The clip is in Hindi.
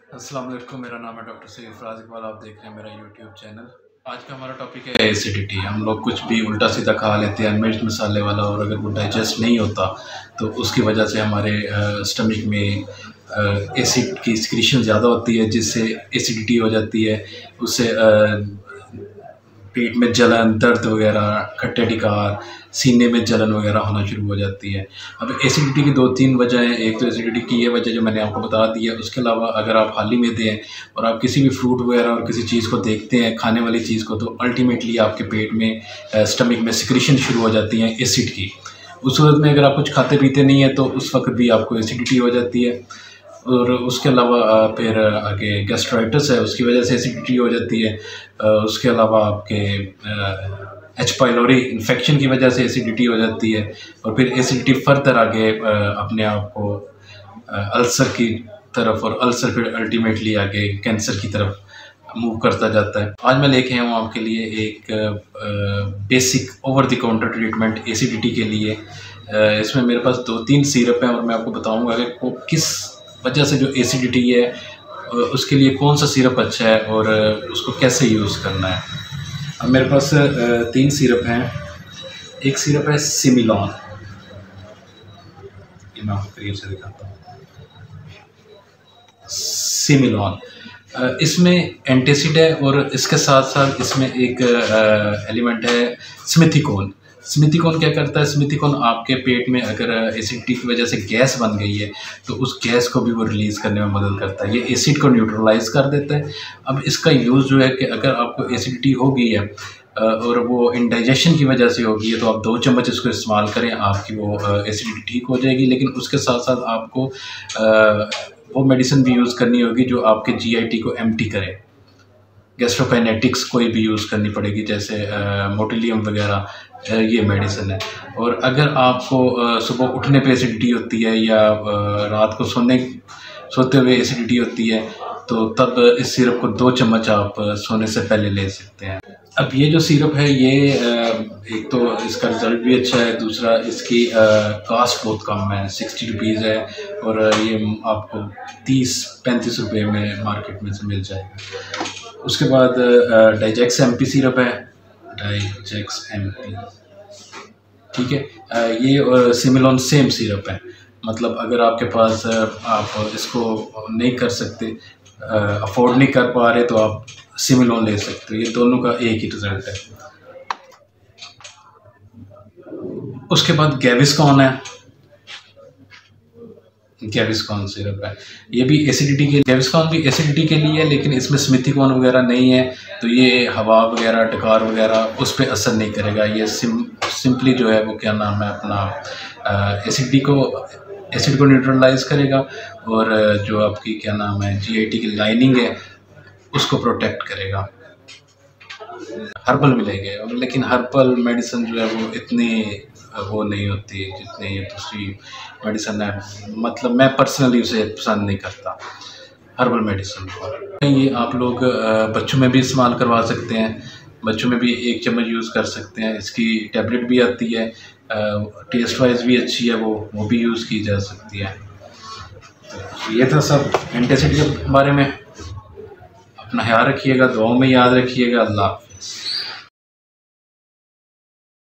अस्सलाम वालेकुम, मेरा नाम है डॉक्टर सैयद फराज इकबाल। आप देख रहे हैं मेरा यूट्यूब चैनल। आज का हमारा टॉपिक है एसिडिटी। हम लोग कुछ भी उल्टा सीधा खा लेते हैं मिर्च मसाले वाला, और अगर वो डाइजेस्ट नहीं होता तो उसकी वजह से हमारे स्टमक में एसिड की सिक्रीशन ज़्यादा होती है, जिससे एसिडिटी हो जाती है। उससे पेट में जलन, दर्द वगैरह, खट्टे टिकार, सीने में जलन वगैरह होना शुरू हो जाती है। अब एसिडिटी की 2-3 वजह हैं। एक तो एसिडिटी की ये वजह जो मैंने आपको बता दी है। उसके अलावा अगर आप खाली मैदे हैं और आप किसी भी फ्रूट वगैरह और किसी चीज़ को देखते हैं, खाने वाली चीज़ को, तो अल्टीमेटली आपके पेट में स्टमक में सिक्रीशन शुरू हो जाती हैं एसिड की। उस सूरत में अगर आप कुछ खाते पीते नहीं हैं तो उस वक्त भी आपको एसिडिटी हो जाती है। और उसके अलावा फिर आगे गैस्ट्राइटिस है, उसकी वजह से एसिडिटी हो जाती है। उसके अलावा आपके एच पाइलोरी इन्फेक्शन की वजह से एसिडिटी हो जाती है। और फिर एसिडिटी फर्दर आगे अपने आप को अल्सर की तरफ, और अल्सर फिर अल्टीमेटली आगे कैंसर की तरफ मूव करता जाता है। आज मैं लेके आया हूँ आपके लिए एक basic over the counter treatment acidity के लिए। इसमें मेरे पास 2-3 सिरप हैं और मैं आपको बताऊँगा कि वो किस वजह से जो एसिडिटी है उसके लिए कौन सा सिरप अच्छा है और उसको कैसे यूज़ करना है। अब मेरे पास 3 सिरप हैं। एक सिरप है सिमिलॉन, ये मैं आपको करीब से दिखाता हूँ। सिमिलॉन इसमें एंटासिड है और इसके साथ साथ इसमें एक एलिमेंट है स्मिथिकोन। स्मिथिकोन क्या करता है? स्मिथिकोन आपके पेट में अगर एसिडिटी की वजह से गैस बन गई है तो उस गैस को भी वो रिलीज़ करने में मदद करता है। ये एसिड को न्यूट्रलाइज कर देता है। अब इसका यूज़ जो है कि अगर आपको एसिडिटी हो गई है और वो इंडाइजेशन की वजह से होगी है, तो आप 2 चम्मच इसको इस्तेमाल करें, आपकी वो एसिडिटी ठीक हो जाएगी। लेकिन उसके साथ साथ आपको वो मेडिसिन भी यूज़ करनी होगी जो आपके जीआईटी को एम्प्टी करे। गैस्ट्रोकाइनेटिक्स कोई भी यूज़ करनी पड़ेगी, जैसे मोटिलियम वगैरह, ये मेडिसिन है। और अगर आपको सुबह उठने पे एसिडिटी होती है या रात को सोते हुए एसिडिटी होती है, तो तब इस सिरप को 2 चम्मच आप सोने से पहले ले सकते हैं। अब ये जो सिरप है ये एक तो इसका रिज़ल्ट भी अच्छा है, दूसरा इसकी कास्ट बहुत कम है, 60 रुपीज़ है, और ये आपको 30-35 रुपये में मार्केट में से मिल जाएगा। उसके बाद डाइजेक्स एमपी सिरप है, डाइजेक्स एमपी, ठीक है। ये और सिमिलॉन सेम सिरप है। मतलब अगर आपके पास आप इसको नहीं कर सकते, अफोर्ड नहीं कर पा रहे, तो आप सिमिलॉन ले सकते हो। ये दोनों का एक ही रिज़ल्ट है। उसके बाद गैविस्कॉन है, गैविस्कॉन सिरप है। ये भी एसिडिटी के, गैविस्कॉन भी एसिडिटी के लिए है, लेकिन इसमें स्मिथिकोन वगैरह नहीं है, तो ये हवा वगैरह, डकार वगैरह उस पर असर नहीं करेगा। ये सिंपली जो है वो क्या नाम है अपना एसिड को न्यूट्रलाइज करेगा, और जो आपकी क्या नाम है जीआईटी की लाइनिंग है उसको प्रोटेक्ट करेगा। हर्बल मिलेंगे, लेकिन हर्बल मेडिसिन जो है वो इतनी वो नहीं होती जितनी ये दूसरी मेडिसिन है। मतलब मैं पर्सनली उसे पसंद नहीं करता हर्बल मेडिसिन को। ये आप लोग बच्चों में भी इस्तेमाल करवा सकते हैं, बच्चों में भी 1 चम्मच यूज़ कर सकते हैं। इसकी टैबलेट भी आती है, टेस्ट वाइज भी अच्छी है, वो भी यूज़ की जा सकती है। तो ये था सब एंटासिड के बारे में। अपना ख्याल रखिएगा, दुआओं में याद रखिएगा। अल्लाह।